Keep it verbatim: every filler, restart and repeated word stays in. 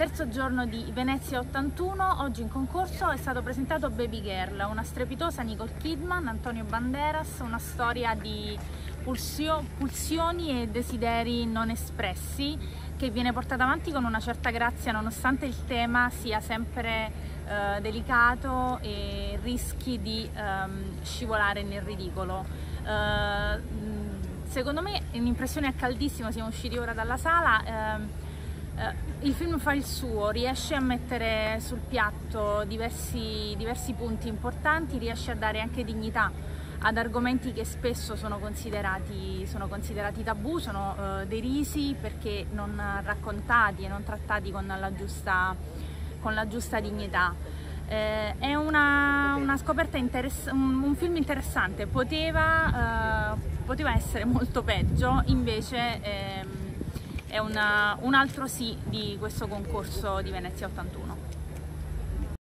Terzo giorno di Venezia ottantuno, oggi in concorso è stato presentato Baby Girl, una strepitosa Nicole Kidman, Antonio Banderas, una storia di pulsio, pulsioni e desideri non espressi che viene portata avanti con una certa grazia nonostante il tema sia sempre eh, delicato e rischi di ehm, scivolare nel ridicolo. Eh, secondo me un'impressione è caldissima, siamo usciti ora dalla sala. Eh, Uh, il film fa il suo, riesce a mettere sul piatto diversi, diversi punti importanti, riesce a dare anche dignità ad argomenti che spesso sono considerati, sono considerati tabù, sono uh, derisi perché non raccontati e non trattati con la giusta, con la giusta dignità. Eh, è una, una scoperta interessante, un, un film interessante, poteva, uh, poteva essere molto peggio, invece ehm, è una, un altro sì di questo concorso di Venezia ottantuno.